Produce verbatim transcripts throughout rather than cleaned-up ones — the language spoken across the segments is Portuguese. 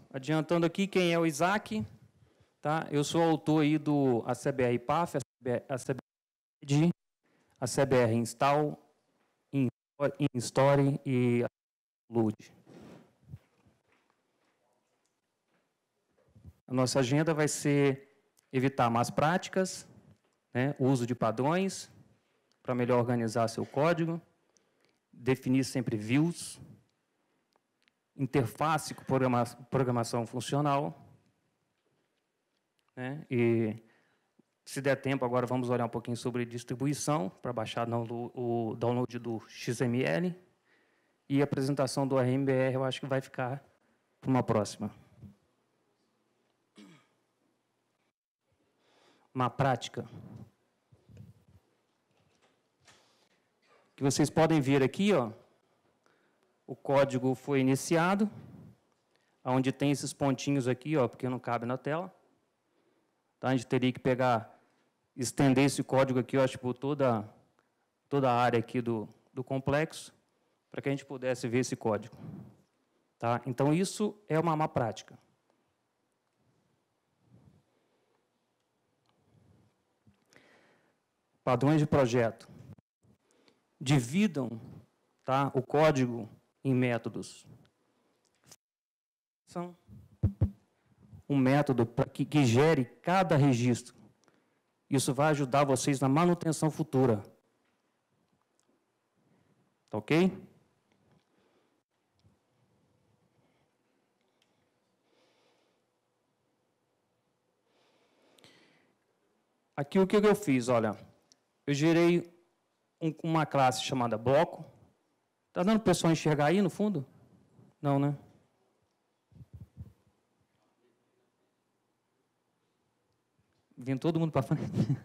adiantando aqui quem é o Isaac, tá? Eu sou autor aí do A C B R P A F, a C B R, a C B R Install, InStory e a Load. A nossa agenda vai ser evitar más práticas, né, uso de padrões, para melhor organizar seu código, definir sempre views, interface com programa, programação funcional, né, e, se der tempo, agora vamos olhar um pouquinho sobre distribuição, para baixar o download do X M L, e a apresentação do R M B R eu acho que vai ficar para uma próxima. Uma prática. Que vocês podem ver aqui, ó, o código foi iniciado, onde tem esses pontinhos aqui, ó, porque não cabe na tela. Tá? A gente teria que pegar, estender esse código aqui, ó, tipo, toda, toda a área aqui do, do complexo, para que a gente pudesse ver esse código. Tá? Então, isso é uma má prática. Padrões de projeto. Dividam, tá, o código em métodos. São um método para que, que gere cada registro. Isso vai ajudar vocês na manutenção futura. Tá ok? Aqui o que eu fiz, olha, eu gerei um, uma classe chamada bloco. Está dando para o pessoal enxergar aí no fundo? Não, né? Vem todo mundo para frente.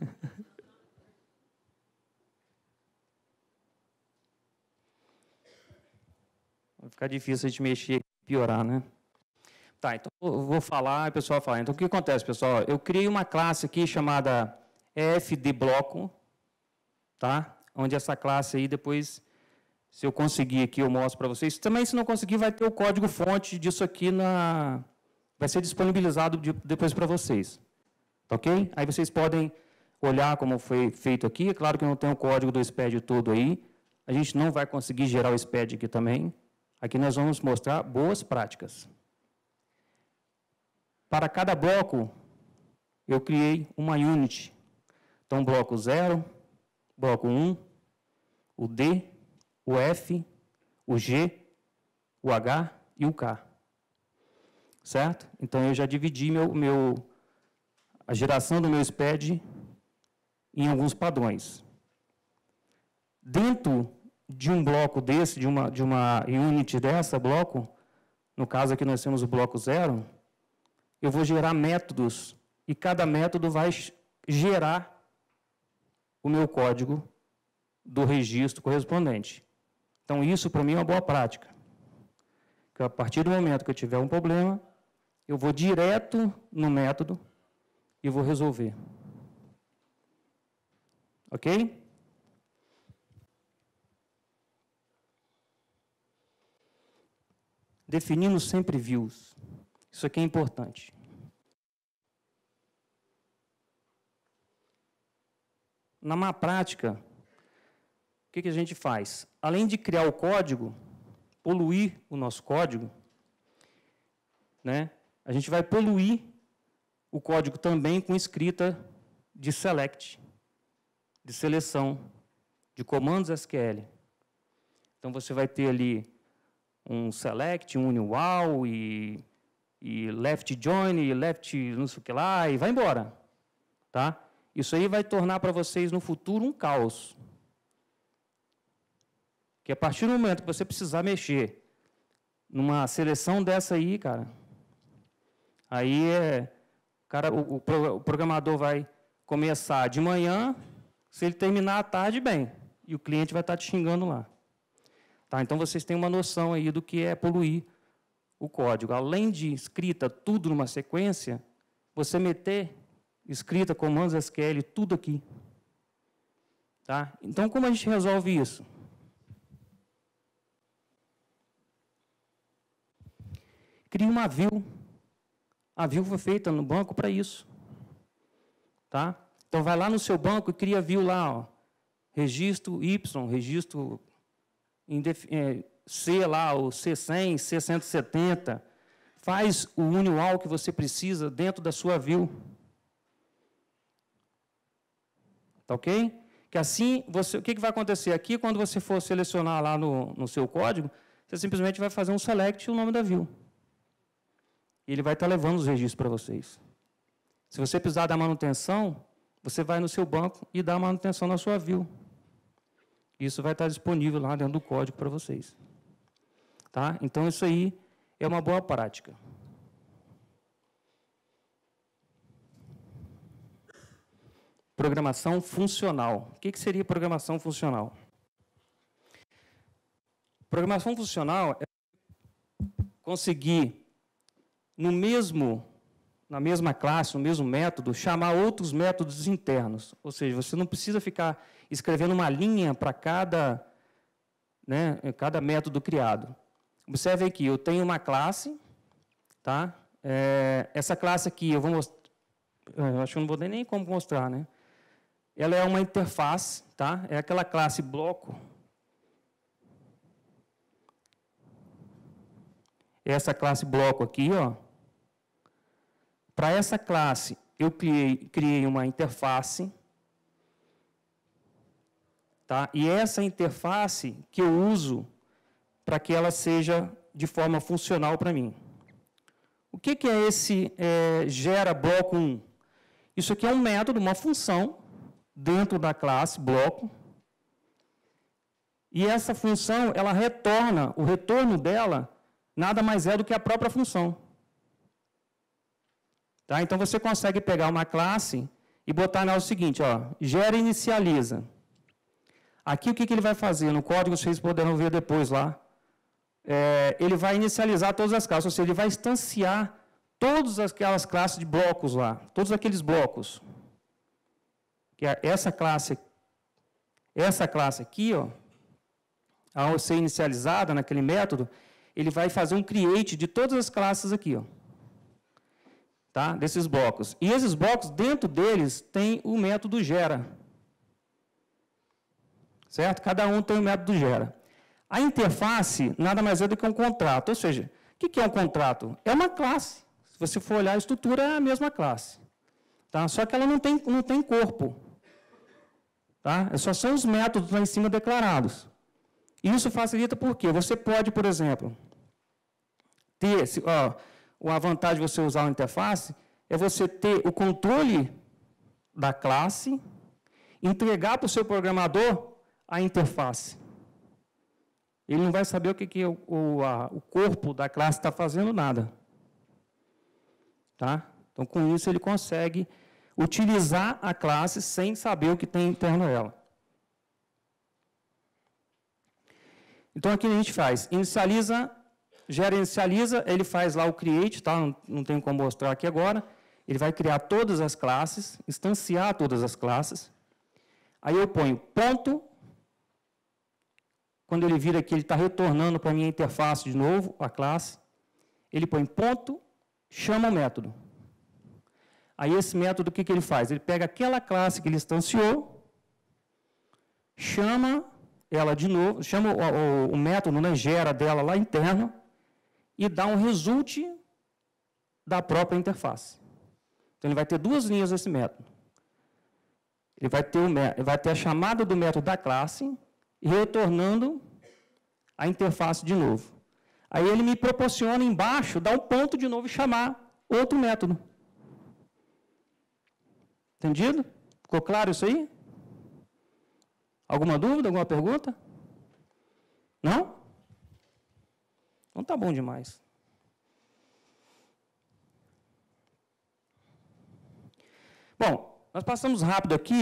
Vai ficar difícil a gente mexer e piorar, né? Tá, então eu vou falar e o pessoal vai falar. Então, o que acontece, pessoal? Eu criei uma classe aqui chamada fdbloco, tá? Onde essa classe aí, depois, se eu conseguir aqui, eu mostro para vocês. Também, se não conseguir, vai ter o código-fonte disso aqui, na... vai ser disponibilizado de, depois para vocês. Tá ok? Aí vocês podem olhar como foi feito aqui. É claro que não tem o código do S P E D todo aí. A gente não vai conseguir gerar o S P E D aqui também. Aqui nós vamos mostrar boas práticas. Para cada bloco, eu criei uma unit. Então, bloco zero, bloco um, o D, o F, o G, o H e o K. Certo? Então, eu já dividi meu, meu, a geração do meu S P E D em alguns padrões. Dentro de um bloco desse, de uma, de uma unit dessa, bloco, no caso aqui nós temos o bloco zero, eu vou gerar métodos, e cada método vai gerar o meu código do registro correspondente. Então, isso para mim é uma boa prática. Que a partir do momento que eu tiver um problema, eu vou direto no método e vou resolver. Ok? Definimos sempre views. Isso aqui é importante. Na má prática, o que, que a gente faz? Além de criar o código, poluir o nosso código, né, a gente vai poluir o código também com escrita de select, de seleção, de comandos S Q L. Então, você vai ter ali um select, um uniwal, e, e left join, e left não sei o que lá, e vai embora. Tá? Isso aí vai tornar para vocês, no futuro, um caos. Que a partir do momento que você precisar mexer numa seleção dessa aí, cara, aí é, cara, o, o programador vai começar de manhã, se ele terminar à tarde, bem, e o cliente vai estar te xingando lá. Tá? Então, vocês têm uma noção aí do que é poluir o código. Além de escrita, tudo numa sequência, você meter escrita, comandos S Q L, tudo aqui. Tá? Então, como a gente resolve isso? Cria uma view A view foi feita no banco para isso. Tá? Então, vai lá no seu banco e cria a view lá, ó, registro Y, registro é, C lá, o C cem, C cento e setenta. Faz o UniWall que você precisa dentro da sua view. Tá ok? Que assim, você, o que, que vai acontecer aqui, quando você for selecionar lá no, no seu código, você simplesmente vai fazer um select e o nome da view. E ele vai estar levando os registros para vocês. Se você precisar da manutenção, você vai no seu banco e dá a manutenção na sua view. Isso vai estar disponível lá dentro do código para vocês. Tá? Então, isso aí é uma boa prática. Programação funcional. O que seria programação funcional? Programação funcional é conseguir, no mesmo, na mesma classe, no mesmo método, chamar outros métodos internos. Ou seja, você não precisa ficar escrevendo uma linha para cada, né, cada método criado. Observe aqui, eu tenho uma classe, tá? É, essa classe aqui, eu vou mostrar, eu acho que eu não vou ter nem como mostrar, né? Ela é uma interface, tá? É aquela classe bloco. Essa classe bloco aqui, ó. Para essa classe, eu criei, criei uma interface, tá? E essa interface que eu uso para que ela seja de forma funcional para mim. O que, que é esse é, gera bloco um? Isso aqui é um método, uma função, dentro da classe bloco, e essa função, ela retorna, o retorno dela, nada mais é do que a própria função. Tá? Então, você consegue pegar uma classe e botar nela o seguinte, ó, gera inicializa. Aqui, o que, que ele vai fazer? No código, vocês poderão ver depois lá. É, ele vai inicializar todas as classes, ou seja, ele vai instanciar todas aquelas classes de blocos lá, todos aqueles blocos. Que é essa classe, essa classe aqui, ó, ao ser inicializada naquele método, ele vai fazer um create de todas as classes aqui, ó, tá? Desses blocos. E esses blocos, dentro deles, tem o método gera. Certo? Cada um tem o método gera. A interface nada mais é do que um contrato. Ou seja, o que é um contrato? É uma classe. Se você for olhar a estrutura, é a mesma classe. Tá? Só que ela não tem, não tem corpo. Tá? Só são os métodos lá em cima declarados. Isso facilita porque você pode, por exemplo, ter, ó, a vantagem de você usar uma interface é você ter o controle da classe, entregar para o seu programador a interface. Ele não vai saber o que, que o, o, a, o corpo da classe está fazendo, nada. Tá? Então, com isso, ele consegue utilizar a classe sem saber o que tem interno a ela. Então, aqui a gente faz, inicializa, gera inicializa, ele faz lá o create, tá? não, não tenho como mostrar aqui agora. Ele vai criar todas as classes, instanciar todas as classes. Aí eu ponho ponto. Quando ele vira aqui, ele está retornando para a minha interface de novo, a classe. Ele põe ponto, chama o método. Aí esse método, o que, que ele faz? Ele pega aquela classe que ele instanciou, chama ela de novo, chama o, o, o método, né, gera dela lá interno, e dá um result da própria interface. Então, ele vai ter duas linhas desse método. Ele vai ter, o, ele vai ter a chamada do método da classe, e retornando a interface de novo. Aí ele me proporciona embaixo, dá um ponto de novo e chamar outro método. Entendido? Ficou claro isso aí? Alguma dúvida, alguma pergunta? Não? Então tá bom demais. Bom, nós passamos rápido aqui.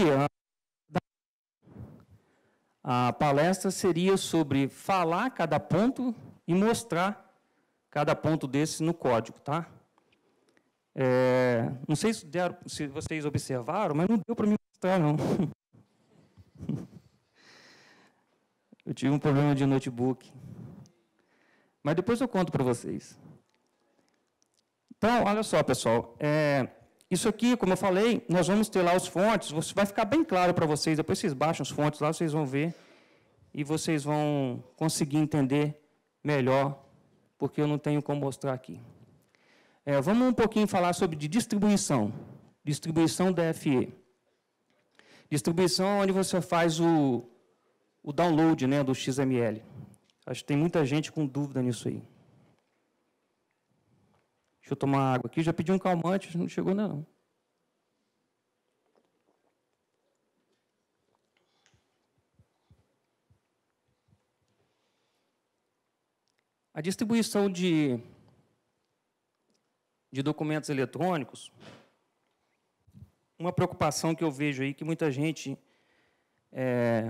A palestra seria sobre falar cada ponto e mostrar cada ponto desse no código, tá? É, não sei se, deram, se vocês observaram, mas não deu para me mostrar, não. Eu tive um problema de notebook. Mas depois eu conto para vocês. Então, olha só, pessoal, é, isso aqui, como eu falei, nós vamos ter lá os fontes, vai ficar bem claro para vocês, depois vocês baixam os fontes lá, vocês vão ver, e vocês vão conseguir entender melhor, porque eu não tenho como mostrar aqui. É, vamos um pouquinho falar sobre de distribuição, distribuição D F E. Distribuição onde você faz o, o download, né, do X M L. Acho que tem muita gente com dúvida nisso aí. Deixa eu tomar água aqui. Já pedi um calmante, não chegou ainda não. A distribuição de, de documentos eletrônicos, uma preocupação que eu vejo aí, que muita gente é,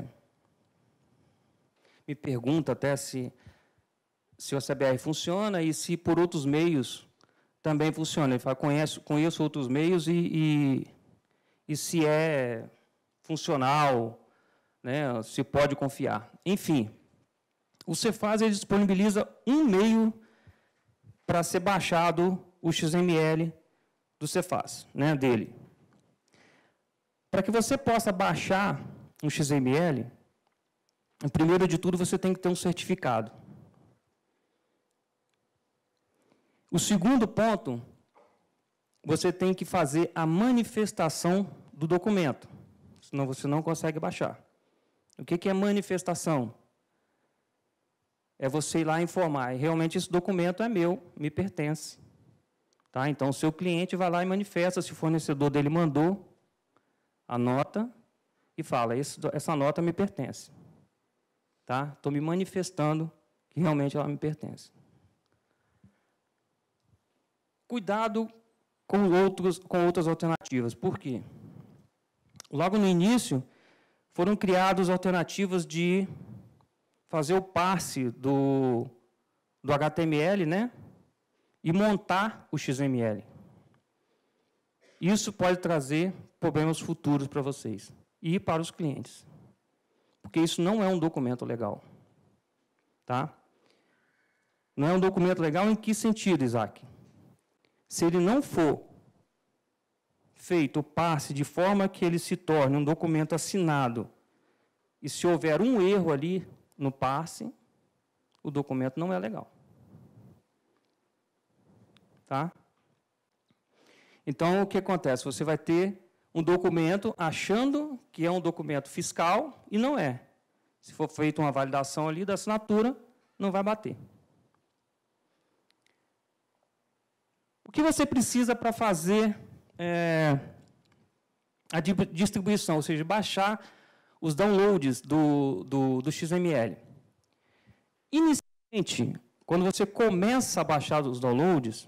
me pergunta até se, se o A C B R funciona e se por outros meios também funciona. Ele fala, conheço, conheço outros meios e, e, e se é funcional, né, se pode confiar. Enfim, o Cefaz ele disponibiliza um meio para ser baixado o X M L do Cefaz, né, dele. Para que você possa baixar um X M L, primeiro de tudo, você tem que ter um certificado. O segundo ponto, você tem que fazer a manifestação do documento, senão você não consegue baixar. O que é manifestação? É você ir lá informar, realmente esse documento é meu, me pertence. Tá? Então, o seu cliente vai lá e manifesta, se o fornecedor dele mandou a nota, e fala, essa nota me pertence. Tá? Estou me manifestando que realmente ela me pertence. Cuidado com, outros, com outras alternativas. Por quê? Logo no início, foram criadas alternativas de fazer o parse do, do H T M L, né? E montar o X M L. Isso pode trazer problemas futuros para vocês e para os clientes. Porque isso não é um documento legal. Tá? Não é um documento legal em que sentido, Isaac? Se ele não for feito o parse de forma que ele se torne um documento assinado, e se houver um erro ali no parse, o documento não é legal. Tá? Então, o que acontece? Você vai ter um documento achando que é um documento fiscal e não é. Se for feita uma validação ali da assinatura, não vai bater. O que você precisa para fazer é, a distribuição, ou seja, baixar os downloads do, do, do X M L? Inicialmente, quando você começa a baixar os downloads,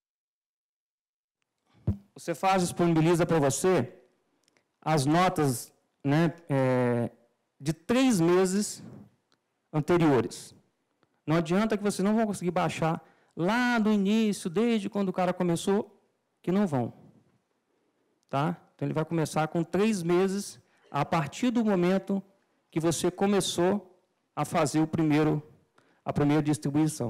você faz, disponibiliza para você as notas, né, é, de três meses anteriores. Não adianta que vocês não vão conseguir baixar lá do início, desde quando o cara começou, que não vão. Tá? Então, ele vai começar com três meses a partir do momento que você começou a fazer o primeiro, a primeira distribuição.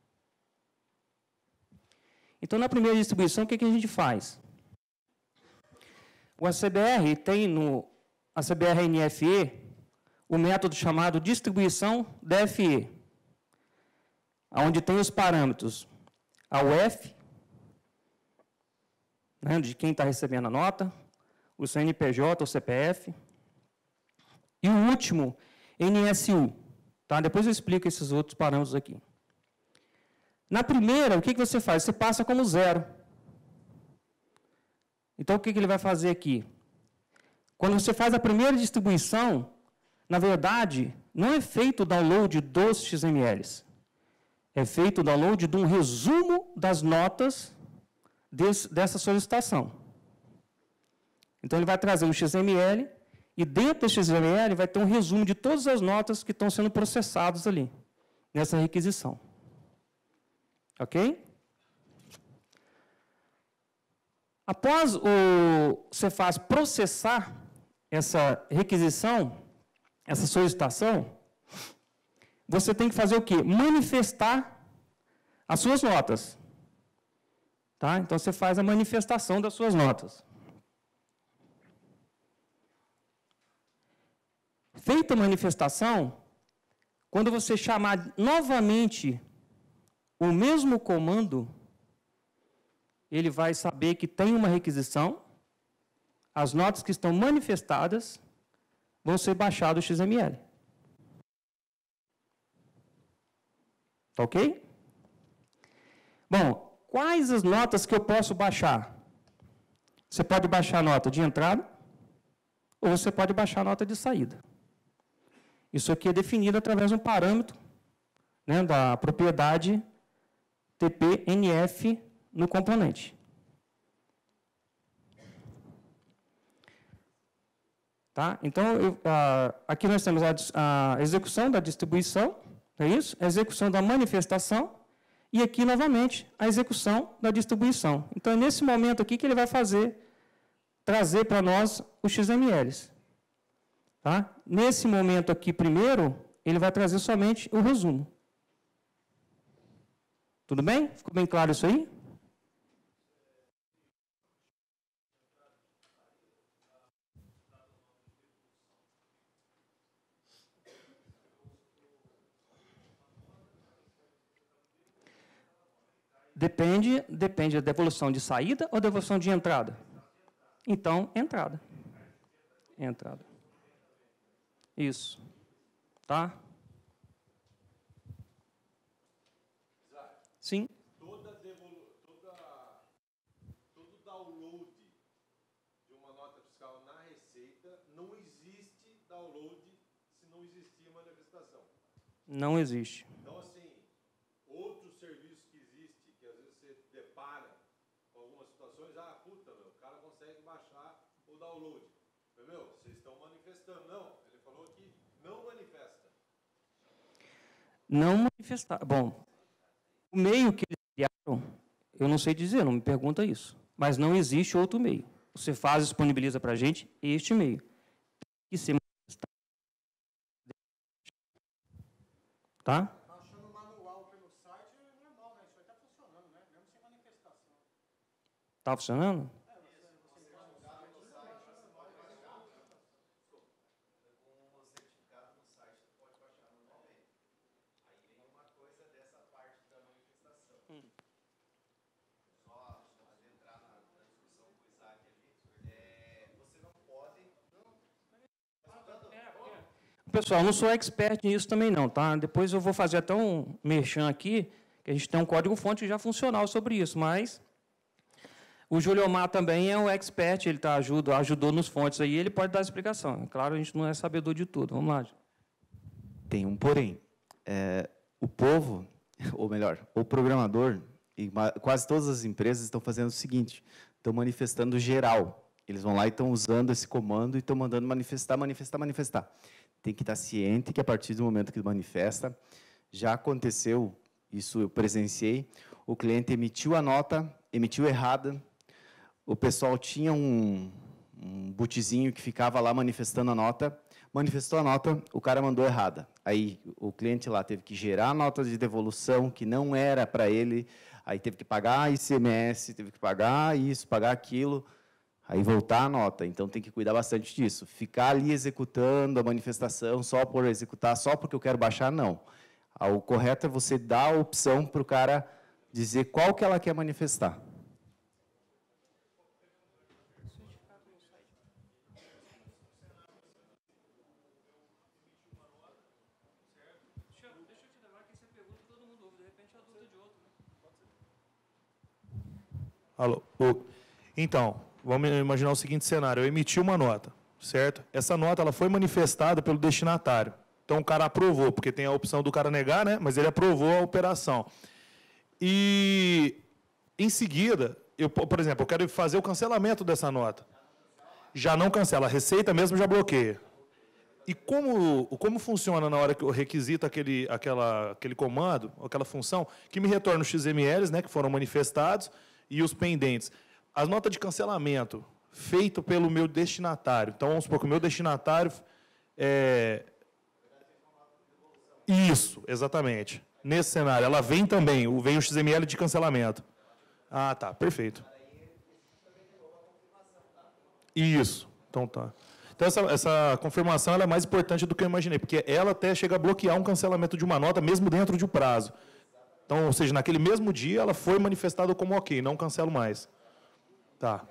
Então, na primeira distribuição, o que, que a gente faz? O A C B R tem no A C B R N F E o método chamado distribuição D F E, onde tem os parâmetros a U F, né, de quem está recebendo a nota, o C N P J, o C P F, e o último, N S U. Tá? Depois eu explico esses outros parâmetros aqui. Na primeira, o que, que você faz? Você passa como zero. Então, o que, que ele vai fazer aqui? Quando você faz a primeira distribuição, na verdade, não é feito o download dos X M Ls. É feito o download de um resumo das notas desse, dessa solicitação. Então, ele vai trazer um X M L, e dentro desse X M L vai ter um resumo de todas as notas que estão sendo processadas ali, nessa requisição. Ok? Após o Cefaz processar essa requisição, essa solicitação, você tem que fazer o quê? Manifestar as suas notas. Tá? Então, você faz a manifestação das suas notas. Feita a manifestação, quando você chamar novamente o mesmo comando, ele vai saber que tem uma requisição, as notas que estão manifestadas vão ser baixadas do X M L. Tá ok? Bom, quais as notas que eu posso baixar? Você pode baixar a nota de entrada, ou você pode baixar a nota de saída. Isso aqui é definido através de um parâmetro, né, da propriedade T P N F no componente. Tá? Então, eu, ah, aqui nós temos a, a execução da distribuição, é isso? A execução da manifestação, e aqui, novamente, a execução da distribuição. Então, é nesse momento aqui que ele vai fazer, trazer para nós os X M Ls. Tá? Nesse momento aqui, primeiro, ele vai trazer somente o resumo. Tudo bem? Ficou bem claro isso aí? Depende, depende da devolução de saída ou devolução de entrada? Então, entrada. Entrada. Isso. Tá? Sim. Toda devolu toda, todo download de uma nota fiscal na Receita, não existe download se não existir manifestação. Não existe. Então, assim, outros serviços que existem, que às vezes você depara com algumas situações, ah, puta, meu, o cara consegue baixar o download. Mas, meu, vocês estão manifestando. Não, ele falou que não manifesta. Não manifestar. Bom, o meio que eles criaram, eu não sei dizer, não me pergunta isso. Mas não existe outro meio. Você faz, disponibiliza para a gente este meio. Tem que ser manifestado. Tá? Baixando o manual pelo site é normal, né? Isso aí está funcionando, né? Mesmo sem manifestação. Está funcionando? Pessoal, eu não sou expert nisso também não, tá? Depois eu vou fazer até um merchan aqui, que a gente tem um código-fonte já funcional sobre isso, mas o Júlio Omar também é um expert, ele tá, ajuda, ajudou nos fontes aí, ele pode dar explicação. Claro, a gente não é sabedor de tudo. Vamos lá. Tem um porém. É, o povo, ou melhor, o programador, e quase todas as empresas estão fazendo o seguinte, estão manifestando geral. Eles vão lá e estão usando esse comando e estão mandando manifestar, manifestar, manifestar. Tem que estar ciente que, a partir do momento que manifesta, já aconteceu, isso eu presenciei, o cliente emitiu a nota, emitiu errada, o pessoal tinha um, um bootzinho que ficava lá manifestando a nota, manifestou a nota, o cara mandou errada. Aí o cliente lá teve que gerar a nota de devolução, que não era para ele, aí teve que pagar I C M S, teve que pagar isso, pagar aquilo, aí voltar a nota. Então, tem que cuidar bastante disso. Ficar ali executando a manifestação só por executar, só porque eu quero baixar, não. O correto é você dar a opção para o cara dizer qual que ela quer manifestar. Alô? Então, vamos imaginar o seguinte cenário. Eu emiti uma nota, certo? Essa nota ela foi manifestada pelo destinatário. Então, o cara aprovou, porque tem a opção do cara negar, né? Mas ele aprovou a operação. E, em seguida, eu, por exemplo, eu quero fazer o cancelamento dessa nota. Já não cancela. A Receita mesmo já bloqueia. E como, como funciona na hora que eu requisito aquele, aquela, aquele comando, aquela função, que me retorna os X M Ls, né, que foram manifestados, e os pendentes. As notas de cancelamento feito pelo meu destinatário. Então, vamos supor que o meu destinatário é... Isso, exatamente. Nesse cenário, ela vem também, vem o X M L de cancelamento. Ah, tá, perfeito. Isso, então tá. Então, essa, essa confirmação ela é mais importante do que eu imaginei, porque ela até chega a bloquear um cancelamento de uma nota, mesmo dentro de um prazo. Então, ou seja, naquele mesmo dia, ela foi manifestada como ok, não cancelo mais. Tá.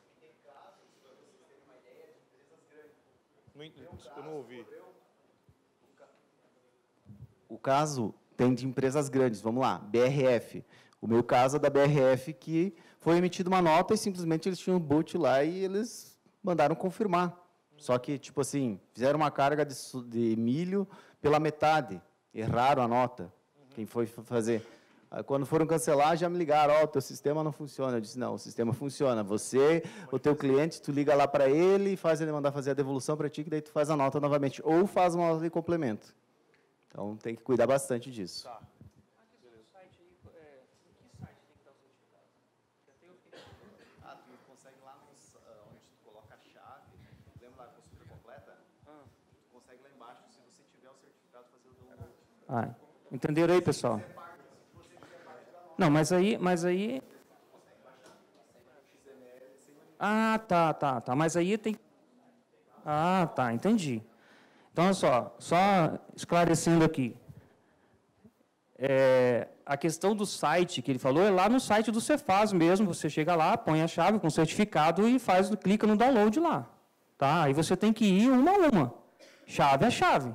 Eu não ouvi. O caso tem de empresas grandes, vamos lá, B R F. O meu caso é da B R F, que foi emitida uma nota e simplesmente eles tinham um boot lá e eles mandaram confirmar. Só que, tipo assim, fizeram uma carga de, de milho pela metade, erraram a nota, quem foi fazer. Aí, quando foram cancelar, já me ligaram, ó, oh, o teu sistema não funciona. Eu disse, não, o sistema funciona. Você, o teu cliente, tu liga lá para ele e faz ele mandar fazer a devolução para ti, que daí tu faz a nota novamente. Ou faz uma nota de complemento. Então, tem que cuidar bastante disso. Tá. Ah, tu consegue lá onde tu coloca a chave, lembra da consulta completa? Tu consegue lá embaixo, se você tiver o certificado, fazer o download. Ah, entenderam aí, pessoal? Não, mas aí, mas aí... Ah, tá, tá, tá. Mas aí tem... Ah, tá, entendi. Então, olha só, só esclarecendo aqui. É, a questão do site que ele falou é lá no site do Cefaz mesmo. Você chega lá, põe a chave com o certificado e faz, clica no download lá. Tá? Aí você tem que ir uma a uma. Chave a chave.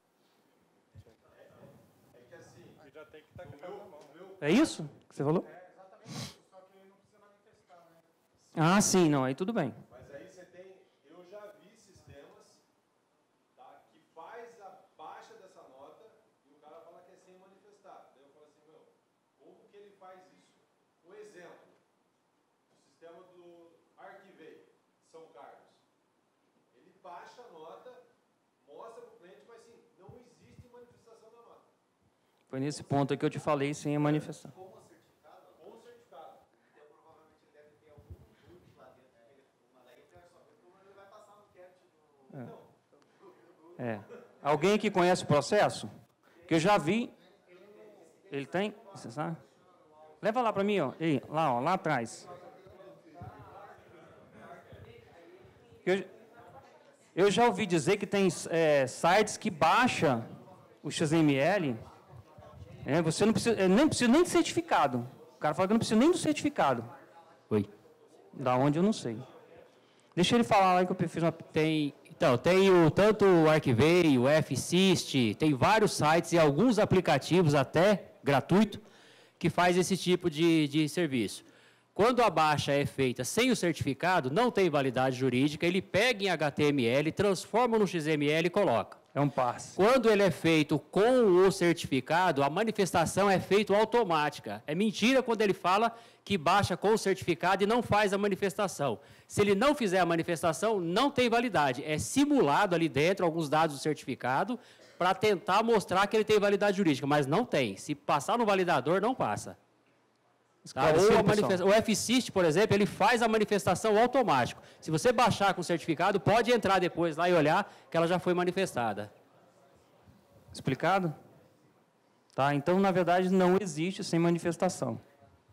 É isso que você falou? É, exatamente. Só que não precisa manifestar, né? Ah, sim, não, aí tudo bem. Mas aí você tem, eu já vi sistemas, tá, que faz a baixa dessa nota e o cara fala que é sem manifestar. Daí eu falo assim, meu, como que ele faz isso? Um exemplo, o sistema do Arquivei, São Carlos. Ele baixa a nota, mostra para o cliente, mas assim, não existe manifestação da nota. Foi nesse ponto que eu te falei sem a manifestação. Com o certificado? Com o certificado. Então, provavelmente, ele deve ter algum boot lá dentro. Mas daí, ele vai passar no cat. É. Alguém que conhece o processo? Que eu já vi. Ele tem? Você sabe? Leva lá para mim, ó. Ei, lá, ó, lá atrás. Eu, eu já ouvi dizer que tem é, sites que baixam o X M L. É, você não precisa, nem precisa nem de certificado. O cara fala que não precisa nem do certificado. Oi. Da onde eu não sei. Deixa ele falar lá que eu fiz uma... Tem, então, tem o, tanto o Arquivei, o F-Syst, tem vários sites e alguns aplicativos até gratuito que faz esse tipo de, de serviço. Quando a baixa é feita sem o certificado, não tem validade jurídica, ele pega em H T M L, transforma no X M L e coloca. É um passe. Quando ele é feito com o certificado, a manifestação é feita automática. É mentira quando ele fala que baixa com o certificado e não faz a manifestação. Se ele não fizer a manifestação, não tem validade. É simulado ali dentro alguns dados do certificado para tentar mostrar que ele tem validade jurídica, mas não tem. Se passar no validador, não passa. Tá? Ou a manifesta... O F-Syst, por exemplo, ele faz a manifestação automático. Se você baixar com o certificado, pode entrar depois lá e olhar que ela já foi manifestada. Explicado? Tá? Então, na verdade, não existe sem manifestação.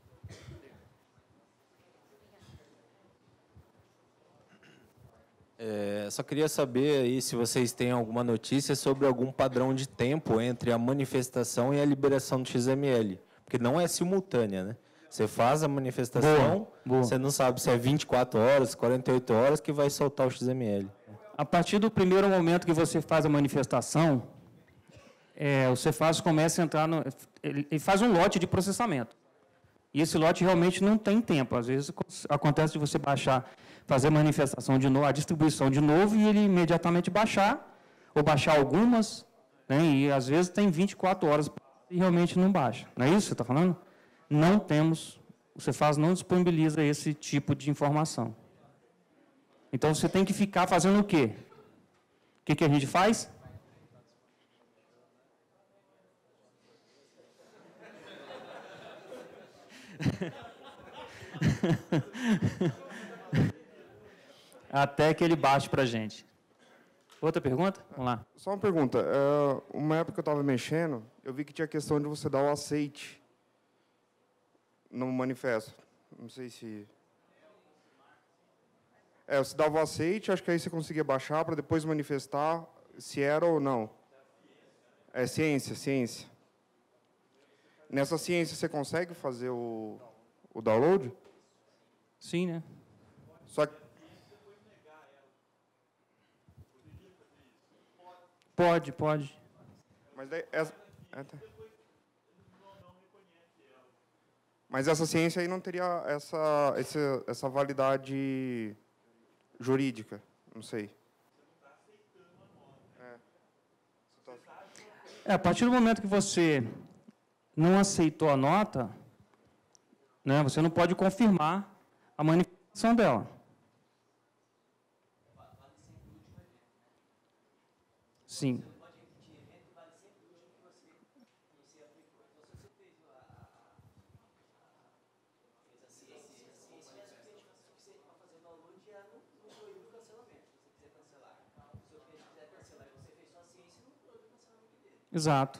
É, só queria saber aí se vocês têm alguma notícia sobre algum padrão de tempo entre a manifestação e a liberação do X M L. Porque não é simultânea, né? Você faz a manifestação, boa, boa. Você não sabe se é vinte e quatro horas, quarenta e oito horas que vai soltar o X M L. A partir do primeiro momento que você faz a manifestação, é, o Cefaz começa a entrar no... Ele, ele faz um lote de processamento. E esse lote realmente não tem tempo. Às vezes acontece de você baixar, fazer a manifestação de novo, a distribuição de novo, e ele imediatamente baixar, ou baixar algumas, né, e às vezes tem vinte e quatro horas e realmente não baixa. Não é isso que você está falando? Não temos, o Cefaz não disponibiliza esse tipo de informação. Então, você tem que ficar fazendo o quê? O que, que a gente faz? Até que ele baixe para a gente. Outra pergunta? Vamos lá. Só uma pergunta. Uh, uma época que eu estava mexendo, eu vi que tinha a questão de você dar o aceite no manifesto. Não sei se... É, você dava o aceite, acho que aí você conseguia baixar para depois manifestar se era ou não. É ciência, ciência. Nessa ciência você consegue fazer o, o download? Sim, né? Só que... Pode, pode. Mas daí... Essa... é, tá. Mas essa ciência aí não teria essa, essa, essa validade jurídica, não sei. É, a partir do momento que você não aceitou a nota, né, você não pode confirmar a manifestação dela. Sim. Exato.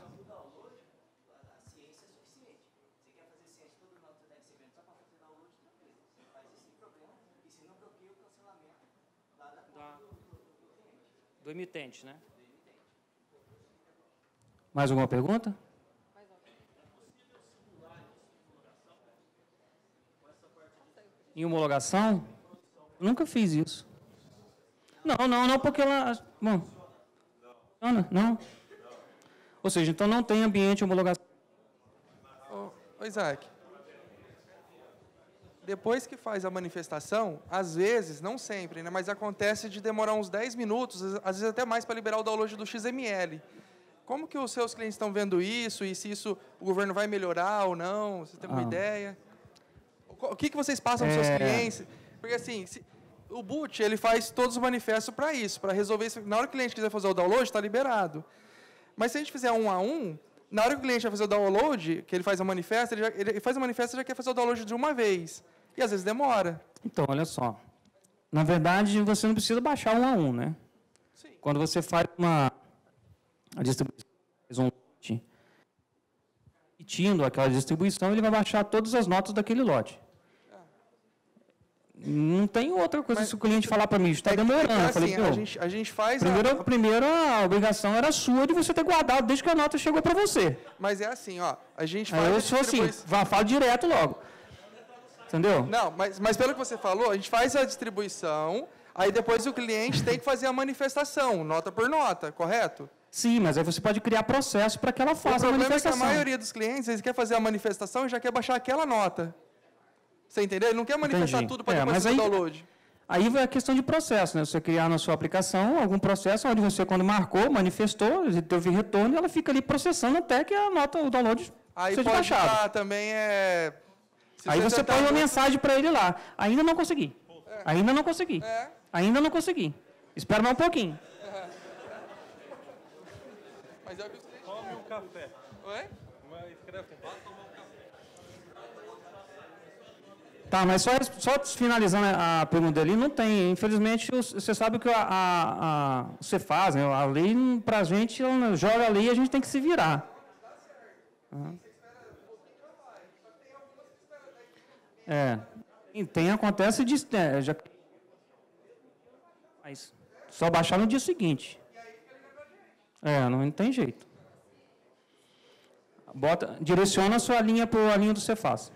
Do emitente, né? Mais alguma pergunta? Em homologação? Nunca fiz isso. Não, não, não, porque ela... Bom, não, não. Ou seja, então não tem ambiente de homologação. Ô, ô, Isaac, depois que faz a manifestação, às vezes, não sempre, né, mas acontece de demorar uns dez minutos, às vezes até mais, para liberar o download do X M L. Como que os seus clientes estão vendo isso e se isso o governo vai melhorar ou não? Você tem uma Ah. ideia? O que, que vocês passam para os seus É. clientes? Porque assim, se, o boot ele faz todos os manifestos para isso, para resolver isso. Na hora que o cliente quiser fazer o download, está liberado. Mas se a gente fizer um a um, na hora que o cliente vai fazer o download, que ele faz a manifesta, ele, já, ele faz a manifesta e já quer fazer o download de uma vez. E às vezes demora. Então, olha só. Na verdade, você não precisa baixar um a um, né? Sim. Quando você faz uma a distribuição, faz um lote, repetindo aquela distribuição, ele vai baixar todas as notas daquele lote. Não tem outra coisa Mas- se o cliente falar para mim, está É que, demorando. é Eu falei, assim, pô, a, gente, a gente faz... a- primeiro, primeiro a obrigação era sua de você ter guardado desde que a nota chegou para você. mas é assim, ó, a gente Aí faz... eu a sou assim, distribui- vá, falo direto logo. Entendeu? Não, mas, mas pelo que você falou, a gente faz a distribuição, aí depois o cliente tem que fazer a manifestação, nota por nota, correto? Sim, mas aí você pode criar processo para que ela O faça a problema é que a manifestação. maioria dos clientes, eles querem fazer a manifestação e já quer baixar aquela nota. Você entendeu? Ele não quer manifestar Entendi. tudo para É, depois mas fazer o aí- download. Aí vai a questão de processo, né? Você criar na sua aplicação algum processo onde você, quando marcou, manifestou, teve retorno, e ela fica ali processando até que a nota, o download Aí seja pode baixado. dar também é... se Aí você tentar põe uma muito- mensagem para ele lá. Ainda não consegui. Ainda não consegui. É. Ainda não consegui. Espera mais um pouquinho. Mas é o que os clientes... Tome um café. Oi? Escreve com basta tomar um café. Tá, mas só, só finalizando a pergunta ali, não tem. Infelizmente, os- você sabe que a, a, a, você faz, né? A lei, para a gente, ela joga a lei e a gente tem que se virar. Aham. É. E tem, acontece de... é, já, mas só baixar no dia seguinte. É, não, não tem jeito. Bota, direciona a sua linha para a linha do Cefaz.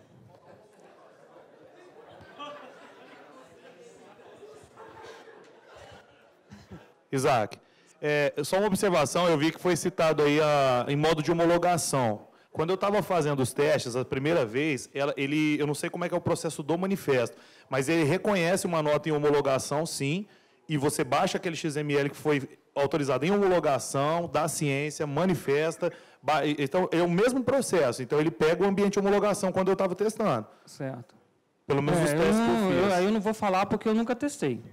Isaac, é, só uma observação, eu vi que foi citado aí a, em modo de homologação. Quando eu estava fazendo os testes a primeira vez, ela, ele, eu não sei como é que é o processo do manifesto, mas ele reconhece uma nota em homologação, sim, e você baixa aquele X M L que foi autorizado em homologação, da ciência, manifesta, ba- então é o mesmo processo. Então ele pega o ambiente de homologação quando eu estava testando, Certo. pelo menos os É, eu testes não- que eu eu- fiz. aí eu não vou falar porque eu nunca testei.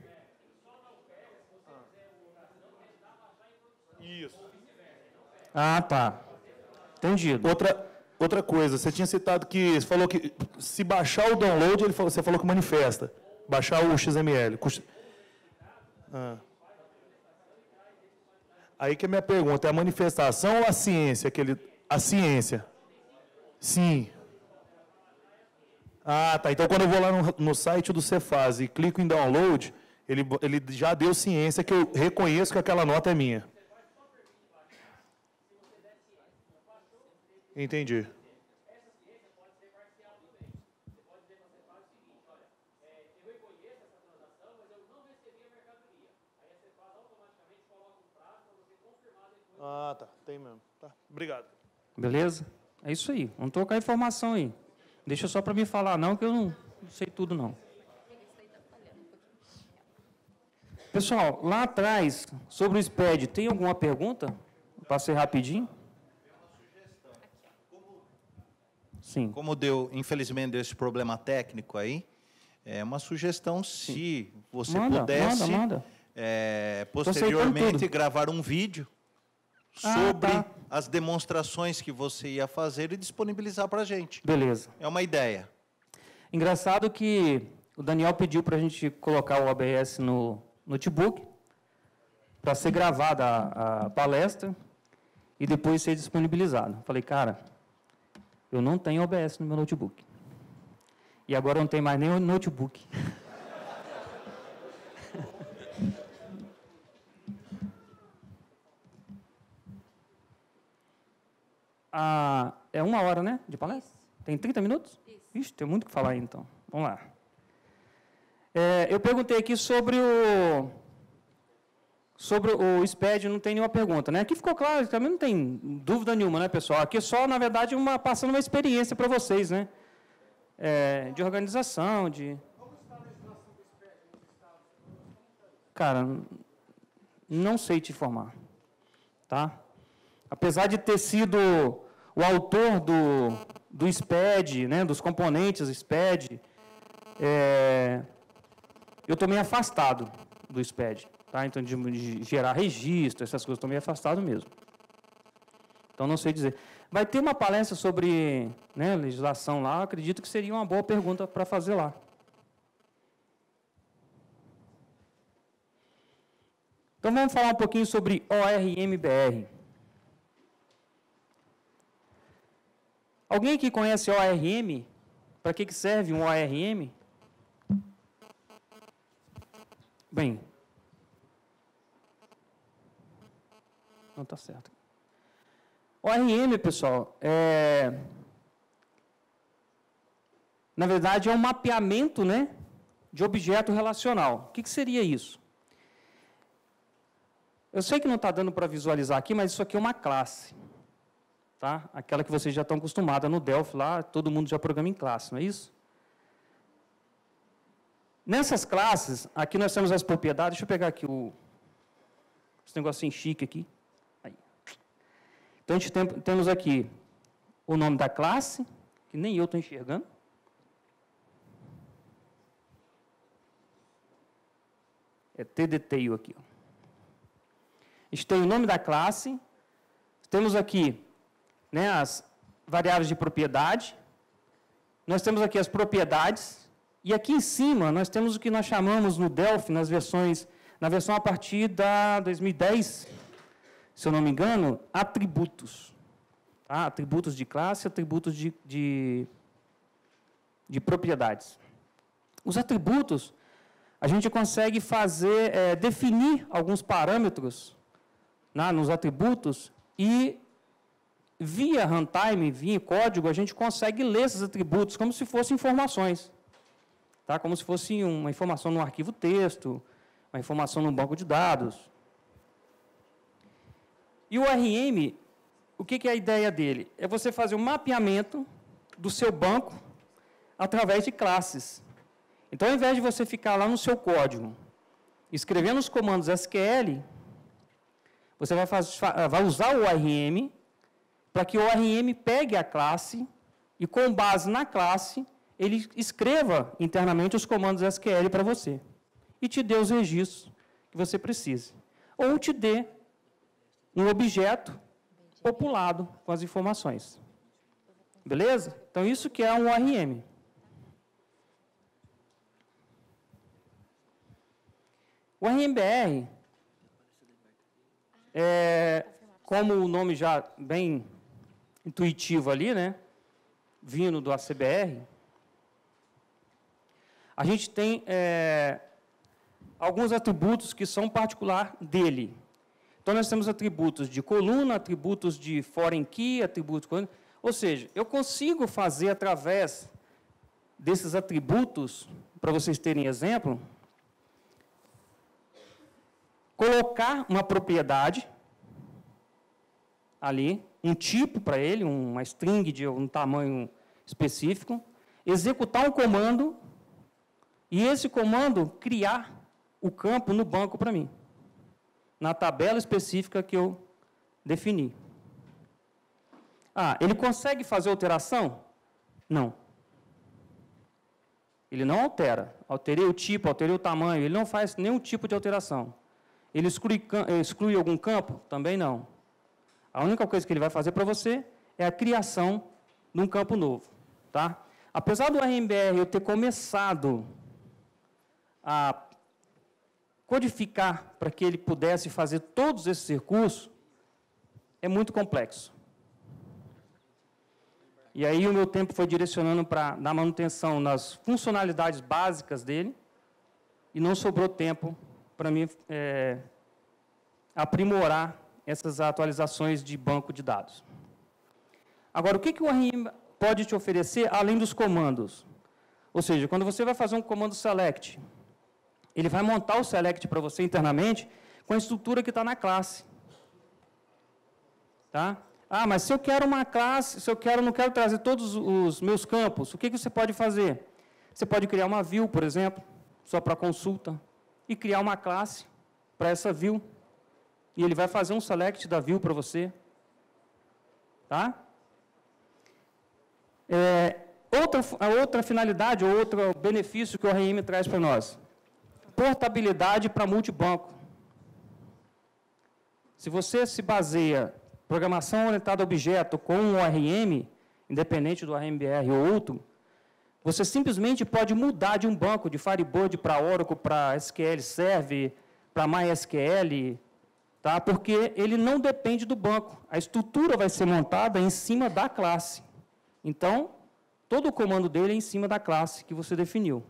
Isso. Ah, tá. Entendido. Outra, outra coisa, você tinha citado que você falou que se baixar o download, ele falou, você falou que manifesta. Baixar o X M L. Cust- Ah. Aí que é a minha pergunta, é a manifestação ou a ciência? Que ele... A ciência. Sim. Ah, tá. Então, quando eu vou lá no, no site do Cefaz e clico em download, ele, ele já deu ciência que eu reconheço que aquela nota é minha. Entendi. Ah, tá. Tem mesmo. Tá. Obrigado. Beleza? É isso aí. Vamos trocar informação aí. Deixa só para me falar, não, que eu não, não sei tudo, não. Pessoal, lá atrás, sobre o S P E D, tem alguma pergunta? Passei rapidinho. Sim. Como deu, infelizmente, deu esse problema técnico aí, é uma sugestão, se Sim. você manda, pudesse, manda, manda. É, posteriormente, gravar um vídeo sobre ah, tá. as demonstrações que você ia fazer e disponibilizar para a gente. Beleza. É uma ideia. Engraçado que o Daniel pediu para a gente colocar o O B S no notebook, para ser gravada a, a palestra e depois ser disponibilizado. Falei, cara, eu não tenho O B S no meu notebook. E agora não tem mais nem o notebook. Ah, é uma hora, né, de palestra? Isso. Tem trinta minutos? Isso. Ixi, tem muito o que falar aí, então. Vamos lá. É, eu perguntei aqui sobre o sobre o S P E D, não tem nenhuma pergunta, né? Aqui ficou claro, também não tem dúvida nenhuma, né, pessoal? Aqui é só, na verdade, uma, passando uma experiência para vocês, né? É, de organização, de... Como está a legislação do S P E D? Cara, não sei te informar, tá? Apesar de ter sido o autor do, do S P E D, né, dos componentes do S P E D, é, eu estou meio afastado do S P E D, tá? Então, de, de gerar registro, essas coisas, estou meio afastado mesmo. Então, não sei dizer. Vai ter uma palestra sobre, né, legislação lá, acredito que seria uma boa pergunta para fazer lá. Então, vamos falar um pouquinho sobre O R M B R. Alguém aqui conhece O R M? Para que, que serve um O R M? Bem, não está certo. O R M, pessoal, é, na verdade, é um mapeamento, né, de objeto relacional. O que, que seria isso? Eu sei que não está dando para visualizar aqui, mas isso aqui é uma classe. Tá? Aquela que vocês já estão acostumados no Delphi, lá, todo mundo já programa em classe, não é isso? Nessas classes, aqui nós temos as propriedades. Deixa eu pegar aqui o, esse negocinho chique aqui. Aí. Então, a gente tem, temos aqui o nome da classe, que nem eu estou enxergando. É T D Tail aqui. Ó. A gente tem o nome da classe. Temos aqui, né, as variáveis de propriedade. Nós temos aqui as propriedades. E aqui em cima, nós temos o que nós chamamos no Delphi, nas versões, na versão a partir da dois mil e dez, se eu não me engano, atributos. Tá? Atributos de classe, atributos de, de, de propriedades. Os atributos, a gente consegue fazer, é, definir alguns parâmetros, né, nos atributos e, via runtime, via código, a gente consegue ler esses atributos como se fossem informações. Tá? Como se fosse uma informação no arquivo texto, uma informação no banco de dados. E o O R M, o que, que é a ideia dele? É você fazer um mapeamento do seu banco através de classes. Então, ao invés de você ficar lá no seu código, escrevendo os comandos S Q L, você vai, faz, vai usar o O R M para que o O R M pegue a classe e, com base na classe, ele escreva internamente os comandos S Q L para você e te dê os registros que você precise. Ou te dê um objeto populado com as informações. Beleza? Então, isso que é um O R M. O R M B R, é, como o nome já bem intuitivo ali, né, vindo do A C B R, a gente tem é, alguns atributos que são particular dele. Então, nós temos atributos de coluna, atributos de foreign key, atributos... Ou seja, eu consigo fazer, através desses atributos, para vocês terem exemplo, colocar uma propriedade ali, um tipo para ele, uma string de um tamanho específico, executar um comando e esse comando criar o campo no banco para mim, na tabela específica que eu defini. Ah, ele consegue fazer alteração? Não. Ele não altera. Alterei o tipo, alterei o tamanho, ele não faz nenhum tipo de alteração. Ele exclui, exclui algum campo? Também não. A única coisa que ele vai fazer para você é a criação de um campo novo. Tá? Apesar do R M B R eu ter começado a codificar para que ele pudesse fazer todos esses recursos, é muito complexo. E aí o meu tempo foi direcionando para dar manutenção nas funcionalidades básicas dele e não sobrou tempo para mim é, aprimorar essas atualizações de banco de dados. Agora, o que, que o R M pode te oferecer além dos comandos? Ou seja, quando você vai fazer um comando select, ele vai montar o select para você internamente com a estrutura que está na classe. Tá? Ah, mas se eu quero uma classe, se eu quero, não quero trazer todos os meus campos, o que, que você pode fazer? Você pode criar uma view, por exemplo, só para consulta, e criar uma classe para essa view. E ele vai fazer um select da view para você. Tá? É, outra, a outra finalidade, ou outro benefício que o R M traz para nós. Portabilidade para multibanco. Se você se baseia programação orientada a objeto com o R M, independente do R M B R ou outro, você simplesmente pode mudar de um banco de Firebird para Oracle, para S Q L Server, para MySQL, tá? Porque ele não depende do banco. A estrutura vai ser montada em cima da classe. Então, todo o comando dele é em cima da classe que você definiu.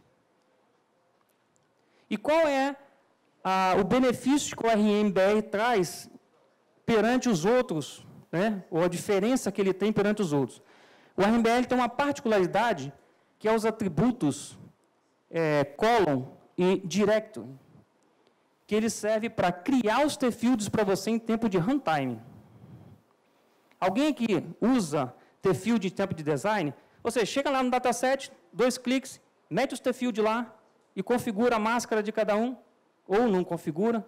E qual é a, o benefício que o R M B R traz perante os outros, né? Ou a diferença que ele tem perante os outros? O R M B R tem uma particularidade que é os atributos é, column e directory, que ele serve para criar os T-fields para você em tempo de runtime. Alguém aqui usa T-field em tempo de design? Você chega lá no dataset, dois cliques, mete os T-field lá e configura a máscara de cada um, ou não configura.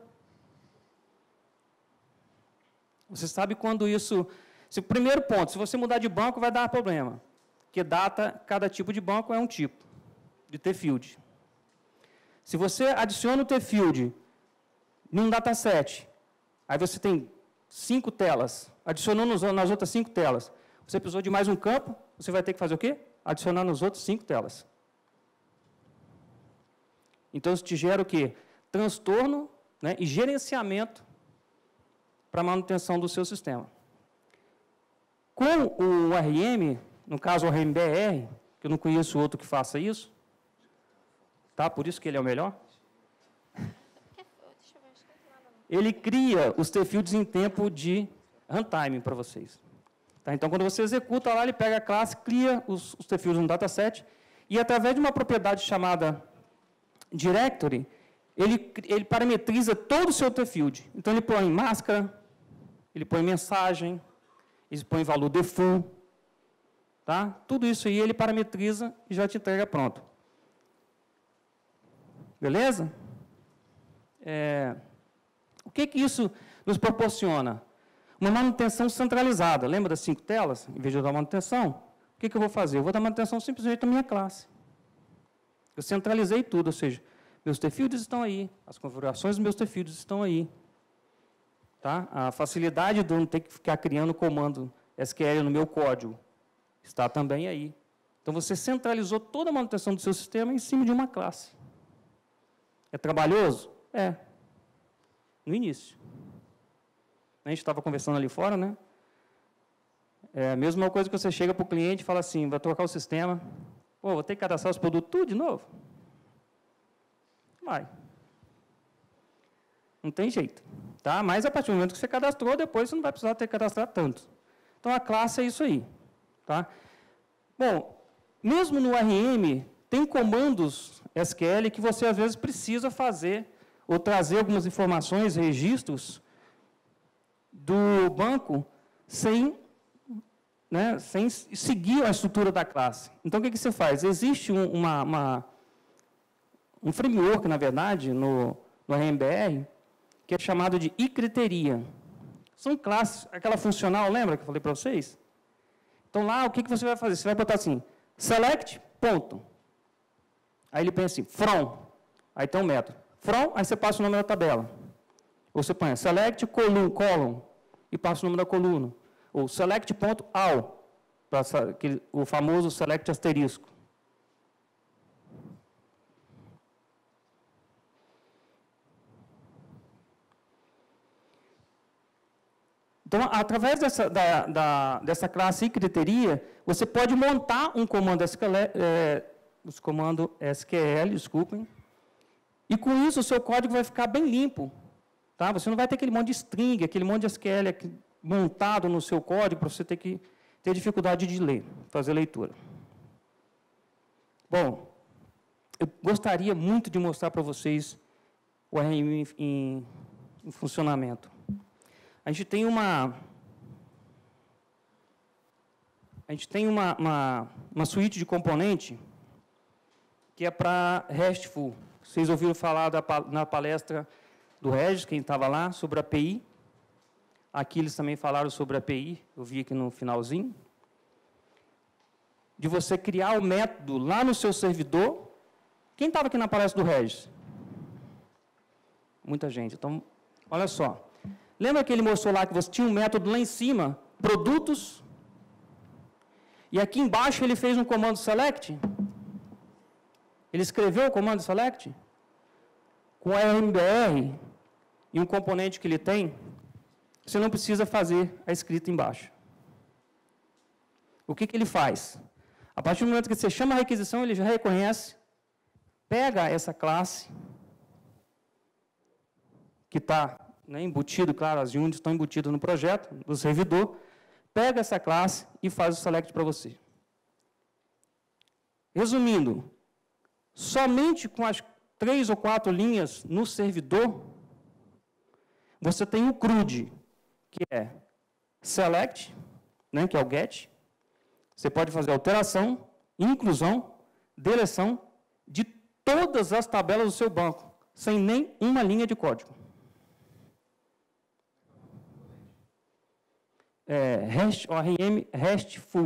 Você sabe quando isso... Se, primeiro ponto, se você mudar de banco, vai dar problema. Porque data, cada tipo de banco é um tipo de T-field. Se você adiciona o T-field num dataset, aí você tem cinco telas, adicionou nos, nas outras cinco telas, você precisou de mais um campo, você vai ter que fazer o quê? Adicionar nas outras cinco telas. Então, isso te gera o quê? Transtorno, né, e gerenciamento para a manutenção do seu sistema. Com o R M, no caso o R M B R, que eu não conheço outro que faça isso, tá? Por isso que ele é o melhor. Ele cria os T-fields em tempo de runtime para vocês. Tá? Então, quando você executa lá, ele pega a classe, cria os, os T-fields no dataset, e através de uma propriedade chamada directory, ele, ele parametriza todo o seu T-field. Então, ele põe máscara, ele põe mensagem, ele põe valor default, tá? Tudo isso aí ele parametriza e já te entrega pronto. Beleza? É, o que, que isso nos proporciona? Uma manutenção centralizada. Lembra das cinco telas? Em vez de eu dar manutenção, o que, que eu vou fazer? Eu vou dar manutenção simplesmente na minha classe. Eu centralizei tudo, ou seja, meus T-fields estão aí, as configurações dos meus T-fields estão aí. Tá? A facilidade de eu não ter que ficar criando comando S Q L no meu código está também aí. Então, você centralizou toda a manutenção do seu sistema em cima de uma classe. É trabalhoso? É. No início. A gente estava conversando ali fora, né? É a mesma coisa que você chega para o cliente e fala assim, vai trocar o sistema, pô, vou ter que cadastrar os produtos tudo de novo. Vai. Não tem jeito. Tá? Mas, a partir do momento que você cadastrou, depois você não vai precisar ter cadastrado tanto. Então, a classe é isso aí. Tá? Bom, mesmo no R M, tem comandos S Q L que você, às vezes, precisa fazer ou trazer algumas informações, registros do banco sem, né, sem seguir a estrutura da classe. Então, o que, que você faz? Existe um, uma, uma, um framework, na verdade, no, no R M B R, que é chamado de iCriteria. São classes, aquela funcional, lembra que eu falei para vocês? Então, lá, o que, que você vai fazer? Você vai botar assim, select, ponto. Aí ele pensa assim, from. Aí tem um método. From, aí você passa o nome da tabela. Ou você põe select, column, column, e passa o nome da coluna. Ou select, ponto, all, o famoso select asterisco. Então, através dessa, da, da, dessa classe iCriteria, você pode montar um comando S Q L, é, os comandos S Q L, desculpem, e com isso o seu código vai ficar bem limpo. Tá? Você não vai ter aquele monte de string, aquele monte de S Q L montado no seu código para você ter que ter dificuldade de ler, fazer leitura. Bom, eu gostaria muito de mostrar para vocês o R M em, em funcionamento. A gente tem uma, a gente tem uma, uma, uma suíte de componente que é para RESTful. Vocês ouviram falar da, na palestra do Regis, quem estava lá, sobre a A P I. Aqui eles também falaram sobre a A P I, eu vi aqui no finalzinho. De você criar o método lá no seu servidor. Quem estava aqui na palestra do Regis? Muita gente. Então, olha só. Lembra que ele mostrou lá que você tinha um método lá em cima, produtos, e aqui embaixo ele fez um comando select? Ele escreveu o comando select? Com o R M B R e um componente que ele tem, você não precisa fazer a escrita embaixo. O que, que ele faz? A partir do momento que você chama a requisição, ele já reconhece, pega essa classe, que está, né, embutido, claro, as units estão embutidas no projeto, do servidor, pega essa classe e faz o select para você. Resumindo, somente com as três ou quatro linhas no servidor, você tem o CRUD, que é select, né, que é o get. Você pode fazer alteração, inclusão, deleção de todas as tabelas do seu banco, sem nem uma linha de código. É, REST, O R M, RESTful.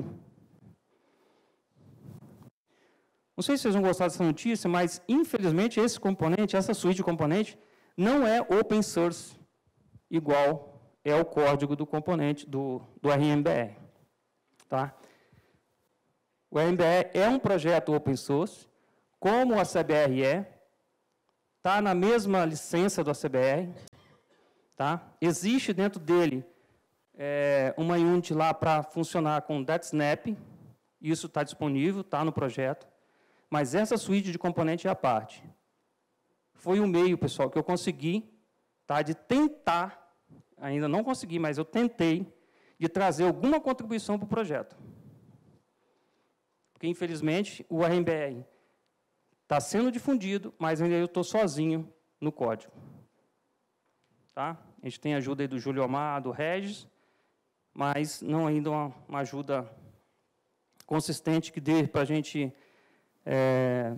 Não sei se vocês vão gostar dessa notícia, mas, infelizmente, esse componente, essa suíte de componente, não é open source, igual é o código do componente do, do R M B R. Tá? O R M B R é um projeto open source, como a C B R é, está na mesma licença do A C B R, tá? Existe dentro dele é, uma unit lá para funcionar com DataSnap, isso está disponível, está no projeto, mas essa suíte de componente é a parte. Foi o meio, pessoal, que eu consegui, tá, de tentar, ainda não consegui, mas eu tentei, de trazer alguma contribuição para o projeto. Porque, infelizmente, o R M B R está sendo difundido, mas ainda eu estou sozinho no código. Tá? A gente tem a ajuda aí do Júlio Omar, do Regis, mas não ainda uma, uma ajuda consistente que dê para a gente é,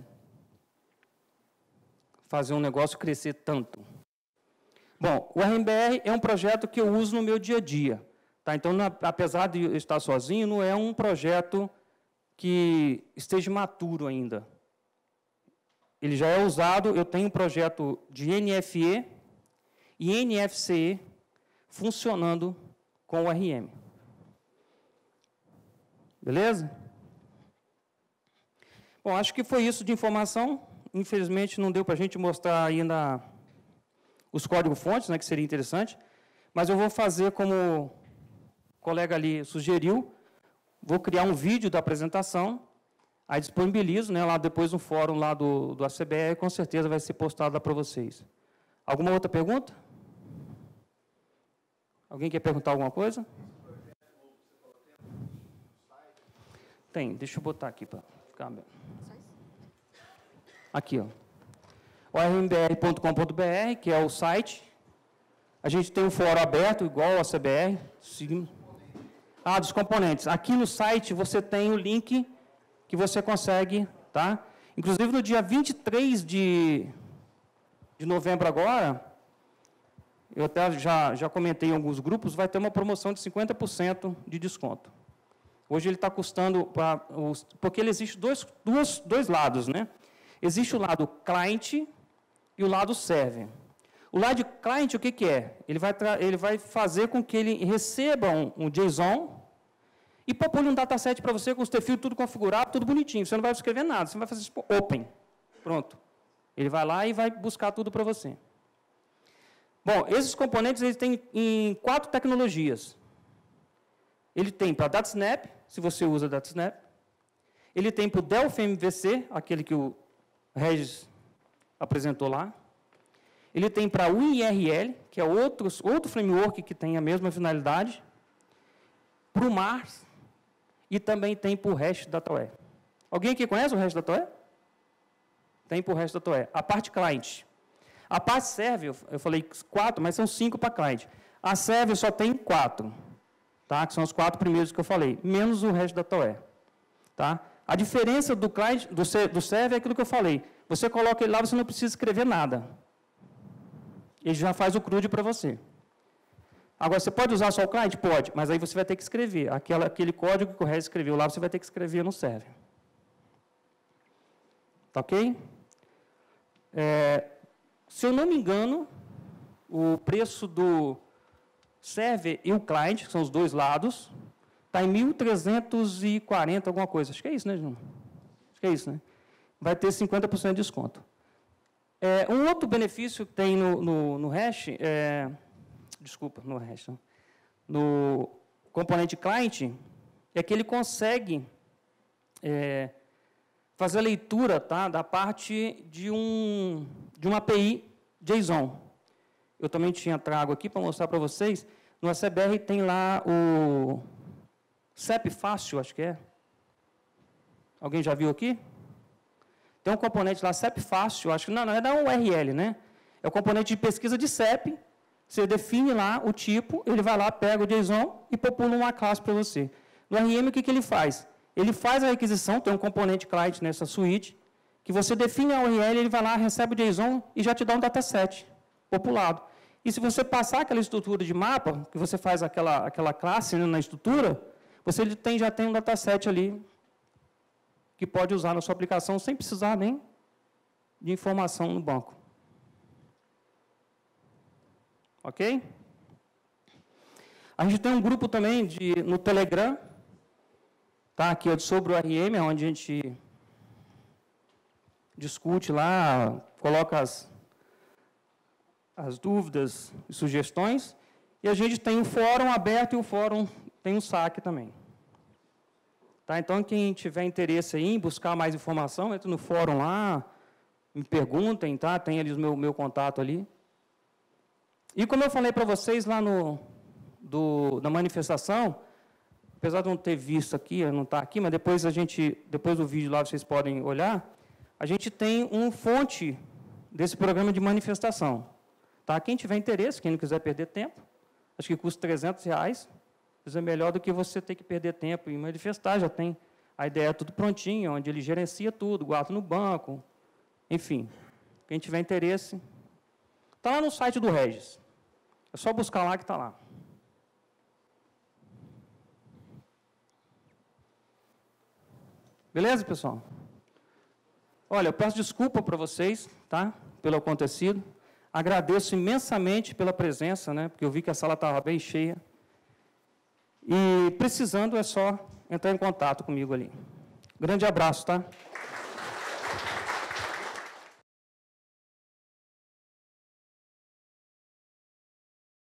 fazer um negócio crescer tanto. Bom, o R M B R é um projeto que eu uso no meu dia a dia. Tá? Então, na, apesar de eu estar sozinho, não é um projeto que esteja maturo ainda. Ele já é usado, eu tenho um projeto de N F E e N F C E funcionando com o R M. Beleza? Bom, acho que foi isso de informação. Infelizmente, não deu para a gente mostrar ainda os códigos-fontes, né, que seria interessante, mas eu vou fazer como o colega ali sugeriu, vou criar um vídeo da apresentação. Aí disponibilizo, né, lá depois no fórum lá do, do A C B R, com certeza vai ser postado lá para vocês. Alguma outra pergunta? Alguém quer perguntar alguma coisa? Tem, deixa eu botar aqui para ficar bem. Aqui, ó. o r m b r ponto com ponto b r, que é o site. A gente tem um fórum aberto, igual ao A C B R. Sim. Ah, dos componentes. Aqui no site você tem o link que você consegue, tá? Inclusive no dia vinte e três de, de novembro agora, eu até já, já comentei em alguns grupos, vai ter uma promoção de cinquenta por cento de desconto. Hoje ele está custando, pra, os, porque ele existe dois, dois, dois lados, né? Existe o lado cliente e o lado server. O lado cliente, o que, que é? Ele vai, ele vai fazer com que ele receba um, um JSON e popule um dataset para você com os perfis tudo configurado, tudo bonitinho. Você não vai escrever nada, você vai fazer tipo, open. Pronto. Ele vai lá e vai buscar tudo para você. Bom, esses componentes eles têm em quatro tecnologias. Ele tem para DataSnap, se você usa DataSnap. Ele tem para o Delphi M V C, aquele que o Regis apresentou lá. Ele tem para o U R L, que é outro, outro framework que tem a mesma finalidade. Para o Mars. E também tem para o REST DataWare. Alguém aqui conhece o REST DataWare? Tem para o REST DataWare. A parte cliente. A parte server, eu falei quatro, mas são cinco para cliente. A server só tem quatro, tá? Que são os quatro primeiros que eu falei, menos o REST DataWare. Tá? A diferença do, client, do, do server é aquilo que eu falei. Você coloca ele lá, você não precisa escrever nada. Ele já faz o CRUD para você. Agora, você pode usar só o cliente? Pode, mas aí você vai ter que escrever. Aquela, aquele código que o Regis escreveu lá, você vai ter que escrever no server. Tá ok? É, se eu não me engano, o preço do server e o cliente, que são os dois lados, está em mil trezentos e quarenta, alguma coisa. Acho que é isso, né, João? Acho que é isso, né? Vai ter cinquenta por cento de desconto. É, um outro benefício que tem no, no, no Hash, é, desculpa, no Hash, não, no componente client, é que ele consegue é, fazer a leitura, tá, da parte de, um, de uma A P I JSON. Eu também tinha trago aqui para mostrar para vocês. No A C B R tem lá o C E P Fácil, acho que é. Alguém já viu aqui? Tem um componente lá, C E P Fácil, acho que não, não é da U R L, né? É o componente de pesquisa de C E P. Você define lá o tipo, ele vai lá, pega o JSON e popula uma classe para você. No R M, o que, que ele faz? Ele faz a requisição, tem um componente client nessa suíte, que você define a U R L, ele vai lá, recebe o JSON e já te dá um dataset populado. E se você passar aquela estrutura de mapa, que você faz aquela, aquela classe, né, na estrutura, você tem, já tem um dataset ali que pode usar na sua aplicação sem precisar nem de informação no banco. Ok? A gente tem um grupo também de, no Telegram, tá, aqui, ó, sobre o R M, onde a gente discute lá, coloca as, as dúvidas e sugestões, e a gente tem um fórum aberto e o fórum tem um saque também. Tá, então, quem tiver interesse em buscar mais informação, entra no fórum lá, me perguntem, tá? Tem ali o meu, meu contato ali. E como eu falei para vocês lá no, do, na manifestação, apesar de não ter visto aqui, não está aqui, mas depois a gente, depois do vídeo lá vocês podem olhar, a gente tem uma fonte desse programa de manifestação. Tá? Quem tiver interesse, quem não quiser perder tempo, acho que custa trezentos reais, mas é melhor do que você ter que perder tempo em manifestar, já tem a ideia tudo prontinho, onde ele gerencia tudo, guarda no banco, enfim. Quem tiver interesse, está lá no site do Regis. É só buscar lá que está lá. Beleza, pessoal? Olha, eu peço desculpa para vocês, tá? Pelo acontecido. Agradeço imensamente pela presença, né? Porque eu vi que a sala estava bem cheia. E precisando é só entrar em contato comigo ali. Grande abraço, tá?